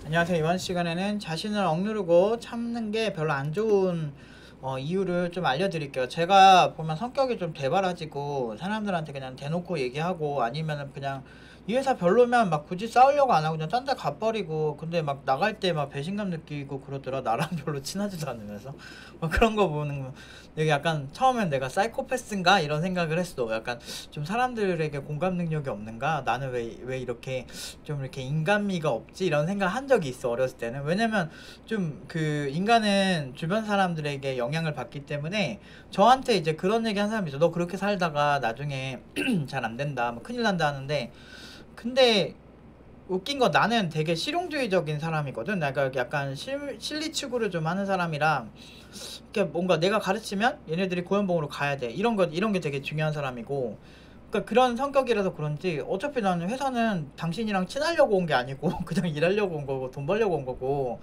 안녕하세요. 이번 시간에는 자신을 억누르고 참는 게 별로 안 좋은 이유를 좀 알려드릴게요. 제가 보면 성격이 좀 대바라지고 사람들한테 그냥 대놓고 얘기하고 아니면은 그냥 이 회사 별로면 막 굳이 싸우려고 안 하고 그냥 딴 데 가버리고, 근데 막 나갈 때 막 배신감 느끼고 그러더라. 나랑 별로 친하지도 않으면서 그런 거 보는 거 되게 약간 처음엔 내가 사이코패스인가 이런 생각을 했어. 약간 좀 사람들에게 공감 능력이 없는가, 나는 왜 이렇게 좀 이렇게 인간미가 없지 이런 생각 한 적이 있어, 어렸을 때는. 왜냐면 좀 그 인간은 주변 사람들에게 영향을 받기 때문에 저한테 이제 그런 얘기 한 사람이 있어. 너 그렇게 살다가 나중에 잘 안 된다, 뭐 큰일 난다 하는데, 근데 웃긴 건 나는 되게 실용주의적인 사람이거든. 내가 약간 실리 추구를 좀 하는 사람이라, 그러니까 뭔가 내가 가르치면 얘네들이 고연봉으로 가야 돼, 이런 게 되게 중요한 사람이고, 그러니까 그런 성격이라서 그런지 어차피 나는 회사는 당신이랑 친하려고 온 게 아니고 그냥 일하려고 온 거고 돈 벌려고 온 거고,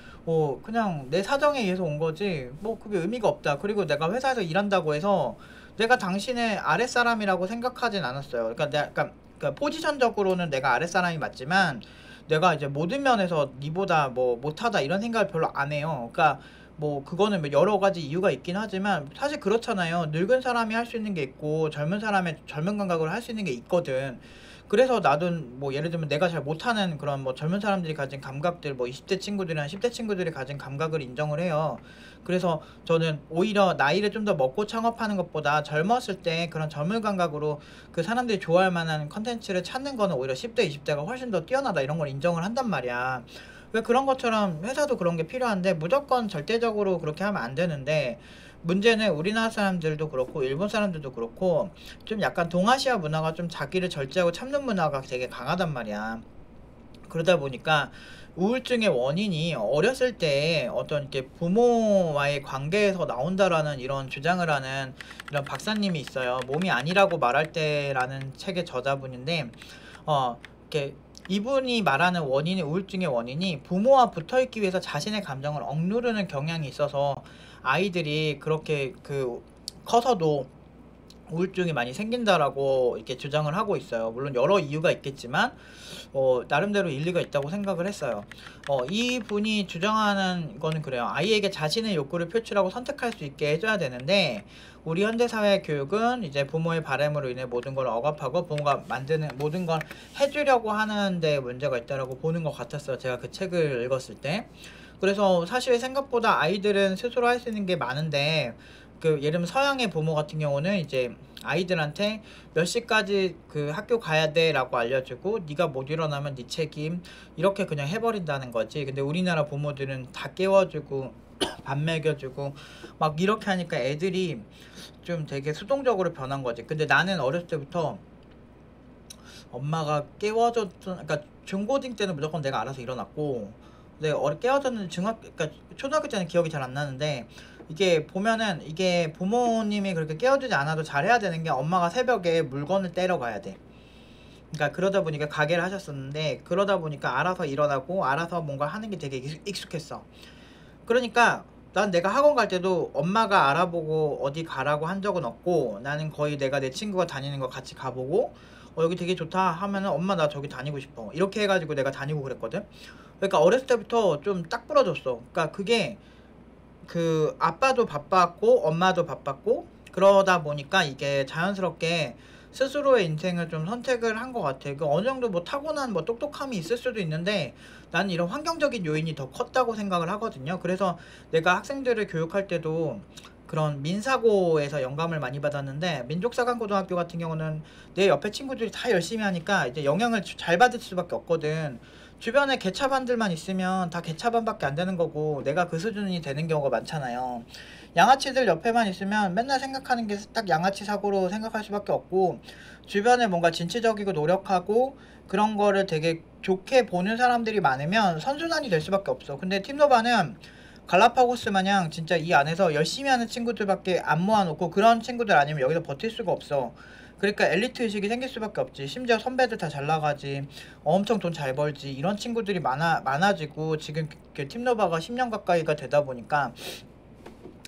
그냥 내 사정에 의해서 온 거지 뭐 그게 의미가 없다. 그리고 내가 회사에서 일한다고 해서 내가 당신의 아랫사람이라고 생각하진 않았어요. 그러니까 포지션적으로는 내가 아랫사람이 맞지만 내가 이제 모든 면에서 니보다 뭐 못하다 이런 생각을 별로 안 해요. 그러니까 뭐 그거는 뭐 여러 가지 이유가 있긴 하지만 사실 그렇잖아요. 늙은 사람이 할 수 있는 게 있고 젊은 사람의 젊은 감각으로 할 수 있는 게 있거든. 그래서 나도 뭐 예를 들면 내가 잘 못하는 그런 뭐 젊은 사람들이 가진 감각들, 뭐 20대 친구들이나 10대 친구들이 가진 감각을 인정을 해요. 그래서 저는 오히려 나이를 좀 더 먹고 창업하는 것보다 젊었을 때 그런 젊은 감각으로 그 사람들이 좋아할 만한 컨텐츠를 찾는 거는 오히려 10대 20대가 훨씬 더 뛰어나다, 이런 걸 인정을 한단 말이야. 왜 그런 것처럼 회사도 그런 게 필요한데 무조건 절대적으로 그렇게 하면 안 되는데, 문제는 우리나라 사람들도 그렇고 일본 사람들도 그렇고 좀 약간 동아시아 문화가 좀 자기를 절제하고 참는 문화가 되게 강하단 말이야. 그러다 보니까 우울증의 원인이 어렸을 때 어떤 이렇게 부모와의 관계에서 나온다라는 이런 주장을 하는 이런 박사님이 있어요. 몸이 아니라고 말할 때라는 책의 저자분인데, 이렇게 이분이 말하는 원인이, 우울증의 원인이 부모와 붙어 있기 위해서 자신의 감정을 억누르는 경향이 있어서 아이들이 그렇게 커서도 우울증이 많이 생긴다라고 이렇게 주장을 하고 있어요. 물론 여러 이유가 있겠지만 나름대로 일리가 있다고 생각을 했어요. 이 분이 주장하는 거는 그래요. 아이에게 자신의 욕구를 표출하고 선택할 수 있게 해줘야 되는데, 우리 현대사회 교육은 이제 부모의 바람으로 인해 모든 걸 억압하고 부모가 만드는 모든 걸 해주려고 하는데 문제가 있다라고 보는 것 같았어요, 제가 그 책을 읽었을 때. 그래서 사실 생각보다 아이들은 스스로 할 수 있는 게 많은데, 예를 들면 서양의 부모 같은 경우는 이제 아이들한테 몇 시까지 그 학교 가야 돼 라고 알려주고, 네가 못 일어나면 네 책임, 이렇게 그냥 해버린다는 거지. 근데 우리나라 부모들은 다 깨워주고 밥 먹여주고 막 이렇게 하니까 애들이 좀 되게 수동적으로 변한 거지. 근데 나는 어렸을 때부터 엄마가 깨워줬던, 그러니까 중고딩 때는 무조건 내가 알아서 일어났고, 근데 깨워줬는 그러니까 초등학교 때는 기억이 잘 안 나는데, 이게 보면은 이게 부모님이 그렇게 깨워주지 않아도 잘해야 되는 게, 엄마가 새벽에 물건을 떼러 가야 돼. 그러니까 그러다 보니까 가게를 하셨었는데, 그러다 보니까 알아서 일어나고 알아서 뭔가 하는 게 되게 익숙했어. 그러니까 난 내가 학원 갈 때도 엄마가 알아보고 어디 가라고 한 적은 없고, 나는 거의 내가 내 친구가 다니는 거 같이 가보고, 여기 되게 좋다 하면은 엄마 나 저기 다니고 싶어 이렇게 해가지고 내가 다니고 그랬거든. 그러니까 어렸을 때부터 좀 딱 부러졌어. 그러니까 그게 아빠도 바빴고 엄마도 바빴고, 그러다 보니까 이게 자연스럽게 스스로의 인생을 좀 선택을 한 것 같아. 어느 정도 뭐 타고난 뭐 똑똑함이 있을 수도 있는데, 나는 이런 환경적인 요인이 더 컸다고 생각을 하거든요. 그래서 내가 학생들을 교육할 때도 그런 민사고에서 영감을 많이 받았는데, 민족사관고등학교 같은 경우는 내 옆에 친구들이 다 열심히 하니까 이제 영향을 잘 받을 수밖에 없거든. 주변에 개차반들만 있으면 다 개차반밖에 안 되는 거고 내가 그 수준이 되는 경우가 많잖아요. 양아치들 옆에만 있으면 맨날 생각하는 게 딱 양아치 사고로 생각할 수밖에 없고, 주변에 뭔가 진취적이고 노력하고 그런 거를 되게 좋게 보는 사람들이 많으면 선순환이 될 수밖에 없어. 근데 팀노바는 갈라파고스 마냥 진짜 이 안에서 열심히 하는 친구들밖에 안 모아놓고, 그런 친구들 아니면 여기서 버틸 수가 없어. 그러니까 엘리트 의식이 생길 수밖에 없지. 심지어 선배들 다 잘 나가지, 엄청 돈 잘 벌지, 이런 친구들이 많아지고, 지금 팀노바가 10년 가까이가 되다 보니까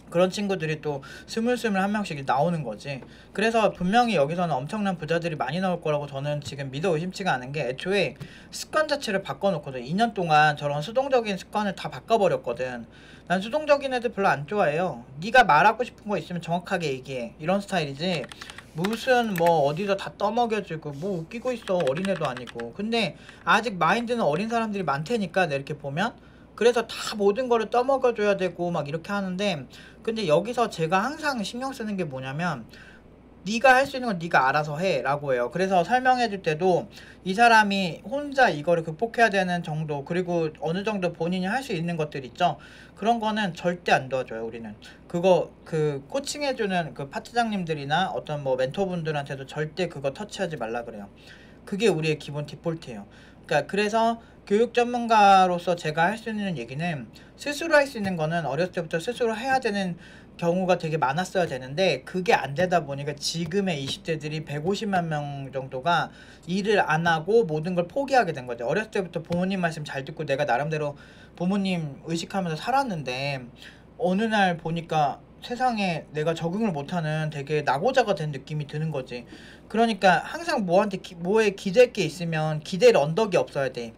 그런 친구들이 또 스물스물 한 명씩 나오는 거지. 그래서 분명히 여기서는 엄청난 부자들이 많이 나올 거라고 저는 지금 믿어 의심치가 않은 게, 애초에 습관 자체를 바꿔놓거든. 2년 동안 저런 수동적인 습관을 다 바꿔버렸거든. 난 수동적인 애들 별로 안 좋아해요. 네가 말하고 싶은 거 있으면 정확하게 얘기해, 이런 스타일이지. 무슨 뭐 어디서 다 떠먹여주고 뭐 웃기고 있어, 어린애도 아니고. 근데 아직 마인드는 어린 사람들이 많다니까, 내 이렇게 보면. 그래서 다 모든 거를 떠먹여줘야 되고 막 이렇게 하는데, 근데 여기서 제가 항상 신경 쓰는 게 뭐냐면, 네가 할 수 있는 건 네가 알아서 해 라고 해요. 그래서 설명해 줄 때도 이 사람이 혼자 이거를 극복해야 되는 정도, 그리고 어느 정도 본인이 할 수 있는 것들 있죠, 그런 거는 절대 안 도와줘요. 우리는 그거 그 코칭해주는 그 파트장님들이나 어떤 뭐 멘토분들한테도 절대 그거 터치하지 말라 그래요. 그게 우리의 기본 디폴트예요. 그러니까 그래서 교육 전문가로서 제가 할 수 있는 얘기는, 스스로 할 수 있는 거는 어렸을 때부터 스스로 해야 되는 경우가 되게 많았어야 되는데, 그게 안 되다 보니까 지금의 20대들이 150만 명 정도가 일을 안 하고 모든 걸 포기하게 된 거죠. 어렸을 때부터 부모님 말씀 잘 듣고 내가 나름대로 부모님 의식하면서 살았는데, 어느 날 보니까 세상에 내가 적응을 못하는 되게 낙오자가 된 느낌이 드는 거지. 그러니까 항상 뭐에 기댈 게 있으면 기댈 언덕이 없어야 돼.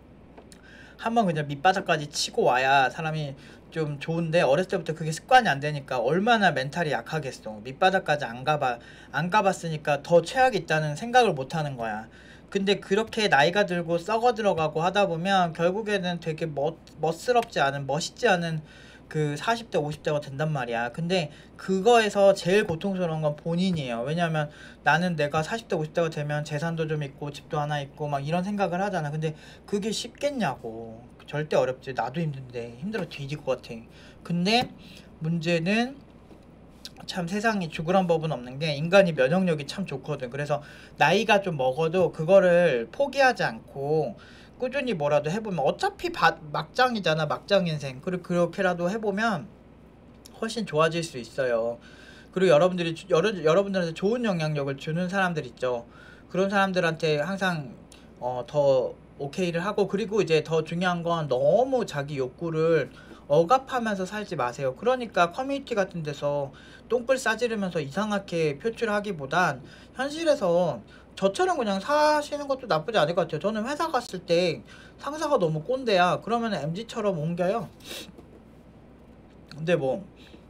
한번 그냥 밑바닥까지 치고 와야 사람이 좀 좋은데, 어렸을 때부터 그게 습관이 안 되니까 얼마나 멘탈이 약하겠어. 밑바닥까지 안 가봤으니까 더 최악이 있다는 생각을 못 하는 거야. 근데 그렇게 나이가 들고 썩어 들어가고 하다 보면 결국에는 되게 멋스럽지 않은, 멋있지 않은 그 40대 50대가 된단 말이야. 근데 그거에서 제일 고통스러운 건 본인이에요. 왜냐면 나는 내가 40대 50대가 되면 재산도 좀 있고 집도 하나 있고 막 이런 생각을 하잖아. 근데 그게 쉽겠냐고. 절대 어렵지. 나도 힘든데 힘들어 뒤질 것 같아. 근데 문제는 참 세상이 죽으란 법은 없는 게, 인간이 면역력이 참 좋거든. 그래서 나이가 좀 먹어도 그거를 포기하지 않고 꾸준히 뭐라도 해보면, 어차피 막장이잖아, 막장 인생. 그리고 그렇게라도 해보면 훨씬 좋아질 수 있어요. 그리고 여러분들한테 좋은 영향력을 주는 사람들 있죠. 그런 사람들한테 항상 더 오케이를 하고, 그리고 이제 더 중요한 건 너무 자기 욕구를 억압하면서 살지 마세요. 그러니까 커뮤니티 같은 데서 똥글 싸지르면서 이상하게 표출하기보단 현실에서 저처럼 그냥 사시는 것도 나쁘지 않을 것 같아요. 저는 회사 갔을 때 상사가 너무 꼰대야. 그러면 MZ처럼 옮겨요. 근데 뭐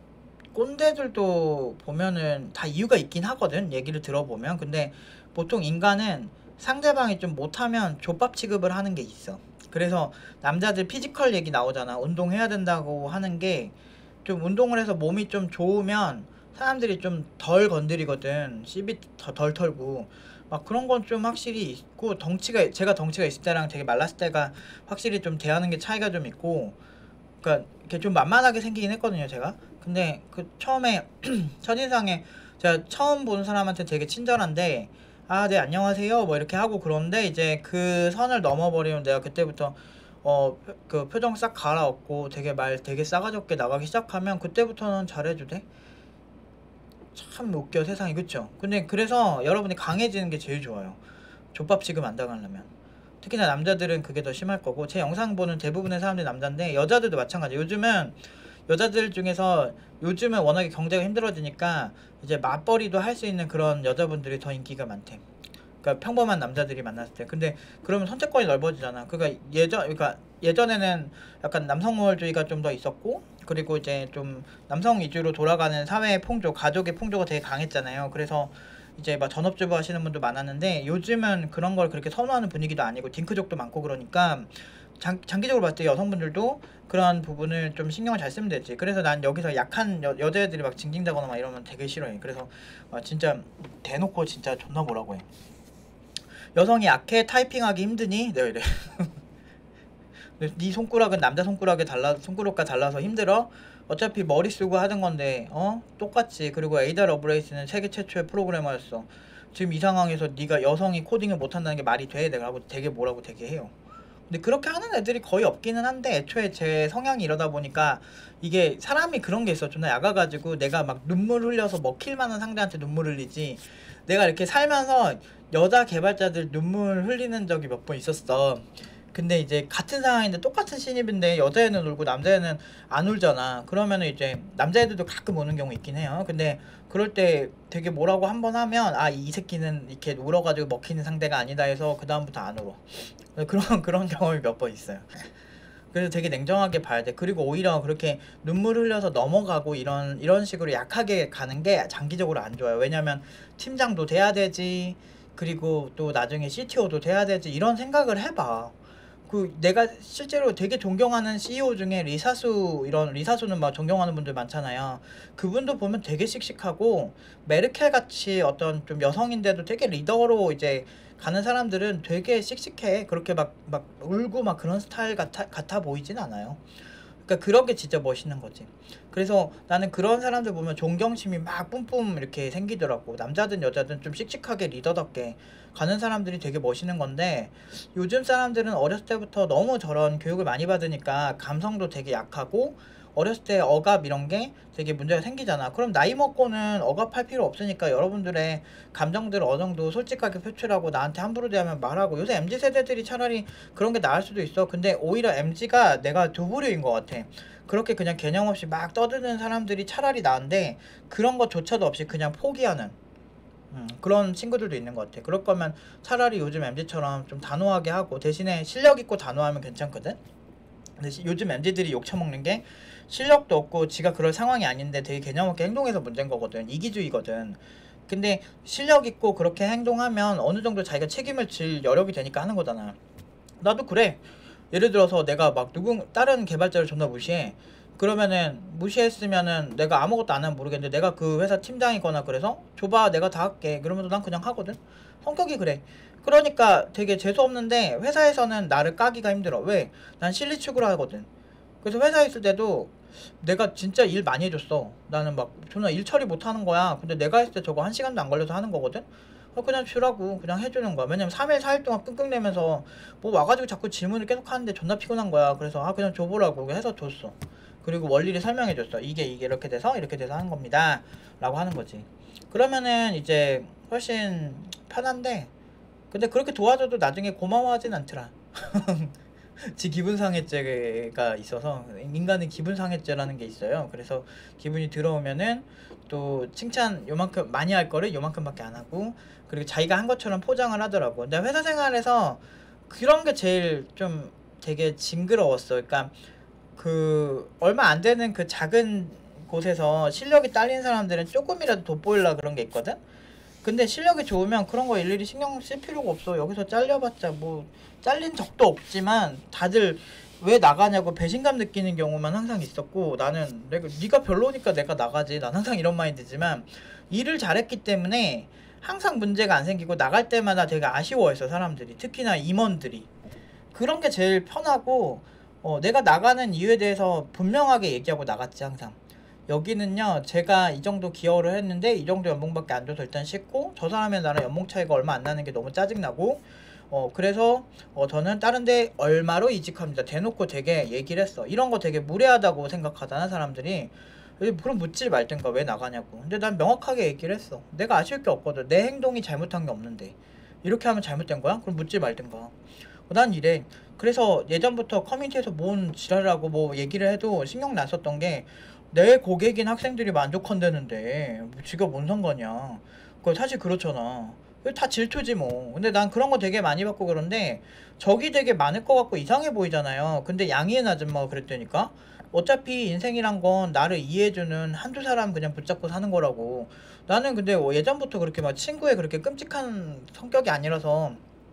꼰대들도 보면은 다 이유가 있긴 하거든, 얘기를 들어보면. 근데 보통 인간은 상대방이 좀 못하면 족밥 취급을 하는 게 있어. 그래서 남자들 피지컬 얘기 나오잖아. 운동해야 된다고 하는 게, 좀 운동을 해서 몸이 좀 좋으면 사람들이 좀 덜 건드리거든. 시비 덜 털고 막 그런 건 좀 확실히 있고, 제가 덩치가 있을 때랑 되게 말랐을 때가 확실히 좀 대하는 게 차이가 좀 있고, 그러니까 이렇게 좀 만만하게 생기긴 했거든요, 제가. 근데 그 처음에 첫인상에 제가 처음 보는 사람한테 되게 친절한데, 아, 네, 안녕하세요 뭐 이렇게 하고, 그런데 이제 그 선을 넘어버리면 내가 그때부터 그 표정 싹 갈아엎고 되게 말 되게 싸가지 없게 나가기 시작하면, 그때부터는 잘해주대. 참 웃겨 세상이, 그쵸? 근데 그래서 여러분이 강해지는 게 제일 좋아요. 족밥 취급 안 당하려면. 특히나 남자들은 그게 더 심할 거고, 제 영상 보는 대부분의 사람들이 남자인데 여자들도 마찬가지. 요즘은 여자들 중에서, 요즘은 워낙에 경제가 힘들어지니까 이제 맞벌이도 할 수 있는 그런 여자분들이 더 인기가 많대. 그러니까 평범한 남자들이 만났을 때. 근데 그러면 선택권이 넓어지잖아. 그러니까 예전에는 약간 남성우월주의가 좀 더 있었고, 그리고 이제 좀 남성 위주로 돌아가는 사회의 풍조, 가족의 풍조가 되게 강했잖아요. 그래서 이제 막 전업주부 하시는 분도 많았는데, 요즘은 그런 걸 그렇게 선호하는 분위기도 아니고 딩크족도 많고, 그러니까 장기적으로 봤을 때 여성분들도 그런 부분을 좀 신경을 잘 쓰면 되지. 그래서 난 여기서 약한 여자애들이 막 징징대거나 막 이러면 되게 싫어해. 그래서 진짜 대놓고 진짜 존나 뭐라고 해. 여성이 약해, 타이핑하기 힘드니? 내가 이래. 네 손가락은 남자 손가락과 달라서 힘들어? 어차피 머리 쓰고 하던 건데 똑같지. 그리고 에이다 러브레이스는 세계 최초의 프로그래머였어. 지금 이 상황에서 네가 여성이 코딩을 못한다는 게 말이 돼? 내가 하고 되게 뭐라고 되게 해요. 근데 그렇게 하는 애들이 거의 없기는 한데, 애초에 제 성향이 이러다 보니까, 이게 사람이 그런 게 있어. 존나 약아가지고 내가 막 눈물 흘려서 먹힐 만한 상대한테 눈물 흘리지, 내가 이렇게 살면서 여자 개발자들 눈물 흘리는 적이 몇 번 있었어. 근데 이제 같은 상황인데 똑같은 신입인데 여자애는 울고 남자애는 안 울잖아. 그러면은 이제 남자애들도 가끔 우는 경우 있긴 해요. 근데 그럴 때 되게 뭐라고 한 번 하면 아, 이 새끼는 이렇게 울어가지고 먹히는 상대가 아니다 해서 그 다음부터 안 울어. 그런 경험이 몇 번 있어요. 그래서 되게 냉정하게 봐야 돼. 그리고 오히려 그렇게 눈물 흘려서 넘어가고 이런 식으로 약하게 가는 게 장기적으로 안 좋아요. 왜냐면 팀장도 돼야 되지. 그리고 또 나중에 CTO도 돼야 되지. 이런 생각을 해봐. 그 내가 실제로 되게 존경하는 CEO 중에 리사수는 막 존경하는 분들 많잖아요. 그분도 보면 되게 씩씩하고 메르켈 같이 어떤 좀 여성인데도 되게 리더로 이제 가는 사람들은 되게 씩씩해. 그렇게 막 울고 막 그런 스타일 같아 보이진 않아요. 그러니까 그런 게 진짜 멋있는 거지. 그래서 나는 그런 사람들 보면 존경심이 막 뿜뿜 이렇게 생기더라고. 남자든 여자든 좀 씩씩하게 리더답게 가는 사람들이 되게 멋있는 건데, 요즘 사람들은 어렸을 때부터 너무 저런 교육을 많이 받으니까 감성도 되게 약하고 어렸을 때 억압 이런 게 되게 문제가 생기잖아. 그럼 나이 먹고는 억압할 필요 없으니까 여러분들의 감정들을 어느 정도 솔직하게 표출하고 나한테 함부로 대하면 말하고. 요새 MZ 세대들이 차라리 그런 게 나을 수도 있어. 근데 오히려 MZ가 내가 두 부류인 것 같아. 그렇게 그냥 개념 없이 막 떠드는 사람들이 차라리 나은데, 그런 것조차도 없이 그냥 포기하는 그런 친구들도 있는 것 같아. 그럴 거면 차라리 요즘 MZ처럼 좀 단호하게 하고, 대신에 실력 있고 단호하면 괜찮거든. 근데 요즘 MZ들이 욕 처먹는 게 실력도 없고 지가 그럴 상황이 아닌데 되게 개념 없게 행동해서 문제인 거거든. 이기주의거든. 근데 실력 있고 그렇게 행동하면 어느 정도 자기가 책임을 질 여력이 되니까 하는 거잖아. 나도 그래. 예를 들어서 내가 막 다른 개발자를 존나 무시해. 그러면은 무시했으면은 내가 아무것도 안 하면 모르겠는데, 내가 그 회사 팀장이거나 그래서 줘봐 내가 다 할게 그러면서 난 그냥 하거든. 성격이 그래. 그러니까 되게 재수없는데 회사에서는 나를 까기가 힘들어. 왜? 난 실리 추구를 하거든. 그래서 회사에 있을 때도 내가 진짜 일 많이 해줬어. 나는 막 존나 일 처리 못 하는 거야. 근데 내가 했을 때 저거 1시간도 안 걸려서 하는 거거든. 그냥 주라고 그냥 해주는 거야. 왜냐면 3일 4일 동안 끙끙대면서 뭐 와가지고 자꾸 질문을 계속 하는데 존나 피곤한 거야. 그래서 그냥 줘보라고 해서 줬어. 그리고 원리를 설명해줬어. 이게 이렇게 돼서 하는 겁니다 라고 하는 거지. 그러면은 이제 훨씬 편한데, 근데 그렇게 도와줘도 나중에 고마워하진 않더라. 지 기분상해죄가 있어서, 인간은 기분상해죄라는 게 있어요. 그래서 기분이 들어오면은 또 칭찬 요만큼 많이 할 거를 요만큼밖에 안 하고, 그리고 자기가 한 것처럼 포장을 하더라고. 근데 회사 생활에서 그런 게 제일 좀 되게 징그러웠어. 그러니까 그 얼마 안 되는 그 작은 곳에서 실력이 딸린 사람들은 조금이라도 돋보이려 그런 게 있거든. 근데 실력이 좋으면 그런 거 일일이 신경 쓸 필요가 없어. 여기서 잘려봤자 뭐 잘린 적도 없지만 다들 왜 나가냐고 배신감 느끼는 경우만 항상 있었고, 나는 네가 별로니까 내가 나가지. 난 항상 이런 마인드지만, 일을 잘했기 때문에 항상 문제가 안 생기고 나갈 때마다 되게 아쉬워했어 사람들이. 특히나 임원들이. 그런 게 제일 편하고, 내가 나가는 이유에 대해서 분명하게 얘기하고 나갔지 항상. 여기는요 제가 이 정도 기여를 했는데 이 정도 연봉밖에 안 줘서 일단 싫고, 저 사람이랑 나랑 연봉 차이가 얼마 안 나는 게 너무 짜증나고, 그래서 저는 다른데 얼마로 이직합니다 대놓고 되게 얘기를 했어. 이런 거 되게 무례하다고 생각하잖아 사람들이. 그럼 묻지 말든가 왜 나가냐고. 근데 난 명확하게 얘기를 했어. 내가 아쉬울 게 없거든. 내 행동이 잘못한 게 없는데 이렇게 하면 잘못된 거야? 그럼 묻지 말든가. 난 이래. 그래서 예전부터 커뮤니티에서 뭔 지랄을 하고 뭐 얘기를 해도 신경 났었던 게, 내 고객인 학생들이 만족한다는데 뭐 지가 뭔 상관이야. 그거 사실 그렇잖아. 그거 다 질투지 뭐. 근데 난 그런 거 되게 많이 받고 그런데, 적이 되게 많을 것 같고 이상해 보이잖아요. 근데 양희은 아줌마가 그랬다니까. 어차피 인생이란 건 나를 이해해주는 한두 사람 그냥 붙잡고 사는 거라고. 나는 근데 예전부터 그렇게 막 친구의 그렇게 끔찍한 성격이 아니라서,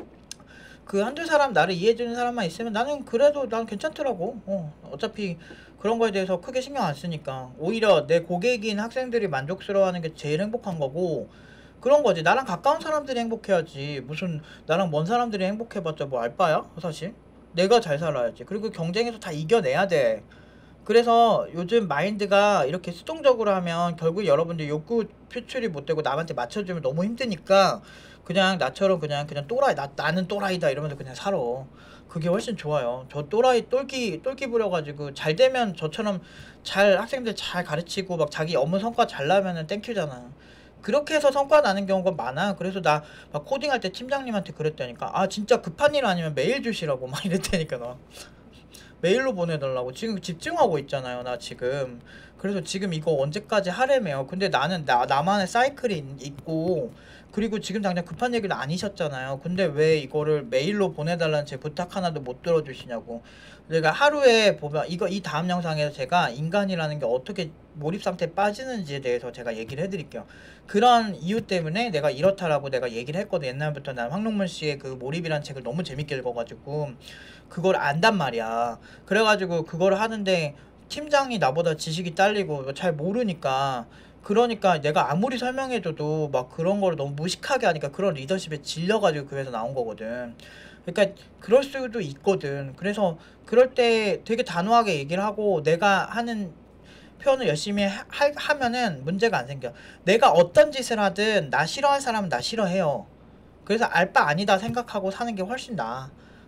그 한두 사람 나를 이해해주는 사람만 있으면 나는 그래도 난 괜찮더라고. 어차피 그런 거에 대해서 크게 신경 안 쓰니까. 오히려 내 고객인 학생들이 만족스러워하는 게 제일 행복한 거고, 그런 거지. 나랑 가까운 사람들이 행복해야지. 무슨 나랑 먼 사람들이 행복해봤자 뭐 알바야 사실. 내가 잘 살아야지. 그리고 경쟁에서 다 이겨내야 돼. 그래서 요즘 마인드가 이렇게 수동적으로 하면 결국 여러분들 욕구 표출이 못 되고 남한테 맞춰주면 너무 힘드니까, 그냥 나처럼 그냥 또라이, 나는 또라이다 이러면서 그냥 살아. 그게 훨씬 좋아요. 저 또라이 똘끼 부려가지고 잘 되면 저처럼 잘 학생들 잘 가르치고 막 자기 업무 성과 잘 나면은 땡큐잖아. 그렇게 해서 성과 나는 경우가 많아. 그래서 나 막 코딩할 때 팀장님한테 그랬다니까. 아 진짜 급한 일 아니면 메일 주시라고 막 이랬다니까. 나 메일로 보내달라고. 지금 집중하고 있잖아요 나 지금. 그래서 지금 이거 언제까지 하래매요. 근데 나는 나만의 사이클이 있고, 그리고 지금 당장 급한 얘기는 아니셨잖아요. 근데 왜 이거를 메일로 보내달라는 제 부탁 하나도 못 들어주시냐고. 내가 하루에 보면 이 다음 영상에서 제가 인간이라는 게 어떻게 몰입 상태에 빠지는지에 대해서 제가 얘기를 해드릴게요. 그런 이유 때문에 내가 이렇다라고 내가 얘기를 했거든. 옛날부터 난 황룡문 씨의 그 몰입이라는 책을 너무 재밌게 읽어가지고 그걸 안단 말이야. 그래가지고 그걸 하는데 팀장이 나보다 지식이 딸리고 잘 모르니까, 그러니까 내가 아무리 설명해줘도 막 그런 거를 너무 무식하게 하니까 그런 리더십에 질려가지고 그 회사 나온 거거든. 그러니까 그럴 수도 있거든. 그래서 그럴 때 되게 단호하게 얘기를 하고, 내가 하는 표현을 열심히 하면은 문제가 안 생겨. 내가 어떤 짓을 하든 나 싫어할 사람은 나 싫어해요. 그래서 알바 아니다 생각하고 사는 게 훨씬 나아.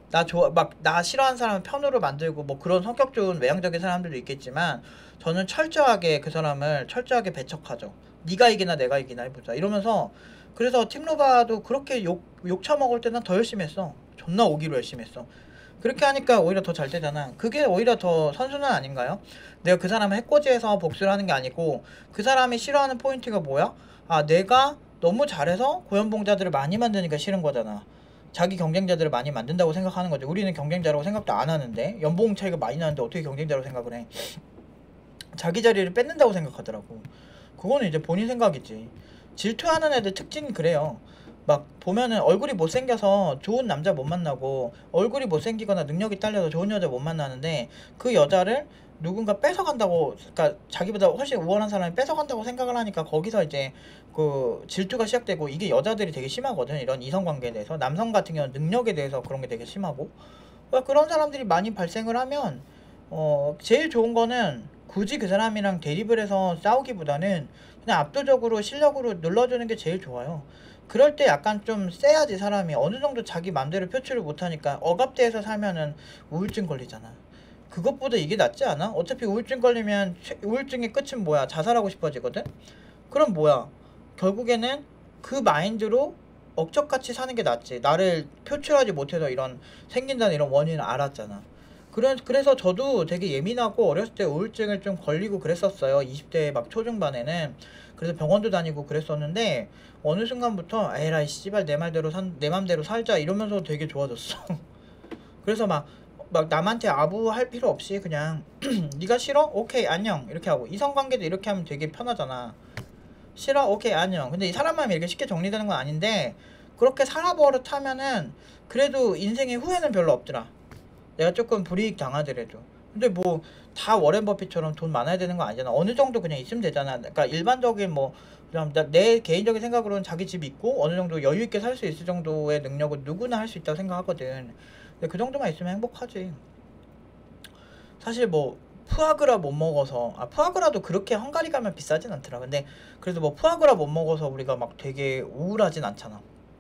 나 싫어하는 사람은 편으로 만들고 뭐 그런 성격 좋은 외향적인 사람들도 있겠지만, 저는 철저하게 그 사람을 철저하게 배척하죠. 네가 이기나 내가 이기나 해보자 이러면서. 그래서 팀로바도 그렇게 욕 처먹을 때는 더 열심히 했어. 존나 오기로 열심히 했어. 그렇게 하니까 오히려 더 잘 되잖아. 그게 오히려 더 선순환 아닌가요? 내가 그 사람을 해코지해서 복수를 하는 게 아니고, 그 사람이 싫어하는 포인트가 뭐야? 아, 내가 너무 잘해서 고연봉자들을 많이 만드니까 싫은 거잖아. 자기 경쟁자들을 많이 만든다고 생각하는 거죠. 우리는 경쟁자라고 생각도 안 하는데, 연봉 차이가 많이 나는데 어떻게 경쟁자라고 생각을 해. 자기 자리를 뺏는다고 생각하더라고. 그거는 이제 본인 생각이지. 질투하는 애들 특징이 그래요. 막 보면은 얼굴이 못생겨서 좋은 남자 못 만나고, 얼굴이 못생기거나 능력이 딸려서 좋은 여자 못 만나는데, 그 여자를 누군가 뺏어간다고, 그러니까 자기보다 훨씬 우월한 사람이 뺏어간다고 생각을 하니까 거기서 이제 그 질투가 시작되고. 이게 여자들이 되게 심하거든, 이런 이성관계에 대해서. 남성 같은 경우는 능력에 대해서 그런 게 되게 심하고. 그러니까 그런 사람들이 많이 발생을 하면 제일 좋은 거는 굳이 그 사람이랑 대립을 해서 싸우기보다는 그냥 압도적으로 실력으로 눌러주는 게 제일 좋아요. 그럴 때 약간 좀 세야지. 사람이 어느 정도 자기 맘대로 표출을 못하니까 억압돼서 살면은 우울증 걸리잖아. 그것보다 이게 낫지 않아? 어차피 우울증 걸리면 우울증의 끝은 뭐야? 자살하고 싶어지거든? 그럼 뭐야? 결국에는 그 마인드로 억척같이 사는 게 낫지. 나를 표출하지 못해서 이런 생긴다는 이런 원인을 알았잖아. 그래서 저도 되게 예민하고 어렸을 때 우울증을 좀 걸리고 그랬었어요. 20대 막 초중반에는. 그래서 병원도 다니고 그랬었는데, 어느 순간부터 에라이 씨발 내 맘대로 살자 이러면서 되게 좋아졌어. 그래서 막 남한테 아부할 필요 없이 그냥 네가 싫어? 오케이 안녕 이렇게 하고. 이성관계도 이렇게 하면 되게 편하잖아. 싫어? 오케이 안녕. 근데 이 사람 마음이 이렇게 쉽게 정리되는 건 아닌데, 그렇게 살아버릇하면은 그래도 인생에 후회는 별로 없더라. 내가 조금 불이익 당하더라도. 근데 뭐 다 워렌 버핏처럼 돈 많아야 되는 거 아니잖아. 어느 정도 그냥 있으면 되잖아. 그러니까 일반적인 뭐 그냥 내 개인적인 생각으로는 자기 집 있고 어느 정도 여유 있게 살 수 있을 정도의 능력은 누구나 할 수 있다고 생각하거든. 근데 그 정도만 있으면 행복하지. 사실 뭐 푸아그라 못 먹어서, 푸아그라도 그렇게 헝가리 가면 비싸진 않더라. 근데 그래도 뭐 푸아그라 못 먹어서 우리가 막 되게 우울하진 않잖아.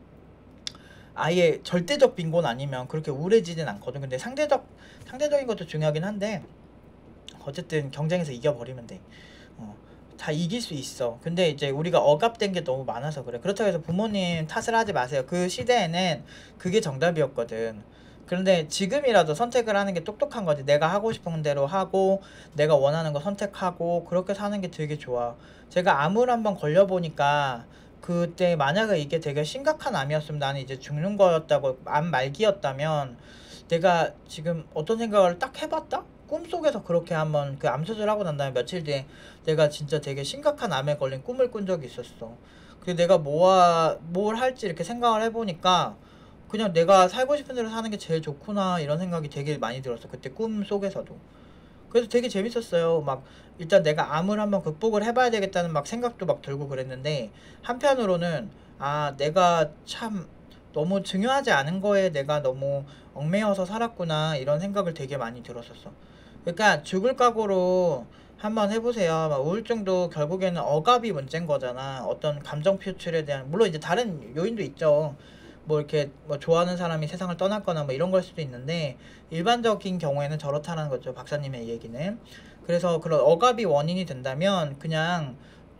아예 절대적 빈곤 아니면 그렇게 우울해지진 않거든. 근데 상대적인 것도 중요하긴 한데, 어쨌든 경쟁에서 이겨버리면 돼. 다 이길 수 있어. 근데 이제 우리가 억압된 게 너무 많아서 그래. 그렇다고 해서 부모님 탓을 하지 마세요. 그 시대에는 그게 정답이었거든. 그런데 지금이라도 선택을 하는 게 똑똑한 거지. 내가 하고 싶은 대로 하고 내가 원하는 거 선택하고 그렇게 사는 게 되게 좋아. 제가 암을 한번 걸려보니까, 그때 만약에 이게 되게 심각한 암이었으면 나는 이제 죽는 거였다고, 암 말기였다면, 내가 지금 어떤 생각을 딱 해봤다? 꿈속에서 그렇게 한번 그 암 수술하고 난 다음에 며칠 뒤에 내가 진짜 되게 심각한 암에 걸린 꿈을 꾼 적이 있었어. 그래서 내가 뭘 할지 이렇게 생각을 해보니까 그냥 내가 살고 싶은 대로 사는 게 제일 좋구나 이런 생각이 되게 많이 들었어. 그때 꿈속에서도. 그래서 되게 재밌었어요. 막 일단 내가 암을 한번 극복을 해봐야 되겠다는 막 생각도 막 들고 그랬는데, 한편으로는 내가 참 너무 중요하지 않은 거에 내가 너무 얽매여서 살았구나 이런 생각을 되게 많이 들었었어. 그러니까 죽을 각오로 한번 해보세요. 막 우울증도 결국에는 억압이 문제인 거잖아. 어떤 감정 표출에 대한, 물론 이제 다른 요인도 있죠. 뭐 이렇게 뭐 좋아하는 사람이 세상을 떠났거나 뭐 이런 걸 수도 있는데, 일반적인 경우에는 저렇다는 거죠, 박사님의 얘기는. 그래서 그런 억압이 원인이 된다면 그냥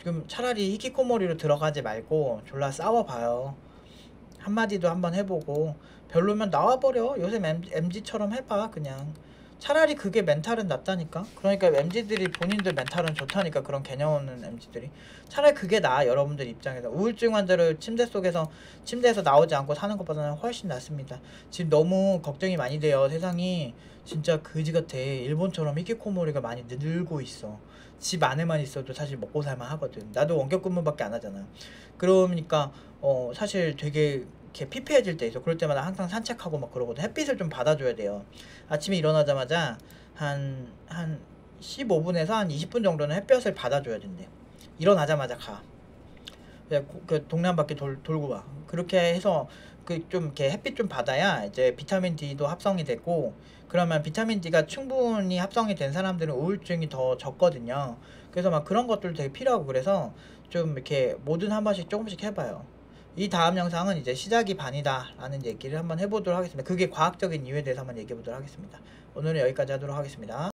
좀 차라리 히키코모리로 들어가지 말고 졸라 싸워봐요. 한마디도 한번 해보고 별로면 나와버려. 요새 MG처럼 해봐 그냥. 차라리 그게 멘탈은 낫다니까. 그러니까 MZ들이 본인들 멘탈은 좋다니까. 그런 개념 없는 MZ들이 차라리 그게 나아. 여러분들 입장에서 우울증 환자를 침대에서 나오지 않고 사는 것보다는 훨씬 낫습니다. 지금 너무 걱정이 많이 돼요. 세상이 진짜 그지 같아. 일본처럼 히키코모리가 많이 늘고 있어. 집 안에만 있어도 사실 먹고 살만 하거든. 나도 원격 근무밖에 안 하잖아. 그러니까 사실 되게 이렇게 피폐해질 때 있어. 그럴 때마다 항상 산책하고 막 그러거든. 햇빛을 좀 받아줘야 돼요. 아침에 일어나자마자 한 15분에서 한 20분 정도는 햇볕을 받아줘야 된대. 일어나자마자 가. 그 동네 한 바퀴 돌고 와. 그렇게 해서 그 좀 이렇게 햇빛 좀 받아야 이제 비타민 D도 합성이 되고, 그러면 비타민 D가 충분히 합성이 된 사람들은 우울증이 더 적거든요. 그래서 막 그런 것들도 되게 필요하고, 그래서 좀 이렇게 뭐든 한 번씩 조금씩 해봐요. 이 다음 영상은 이제 시작이 반이다 라는 얘기를 한번 해보도록 하겠습니다. 그게 과학적인 이유에 대해서 한번 얘기해 보도록 하겠습니다. 오늘은 여기까지 하도록 하겠습니다.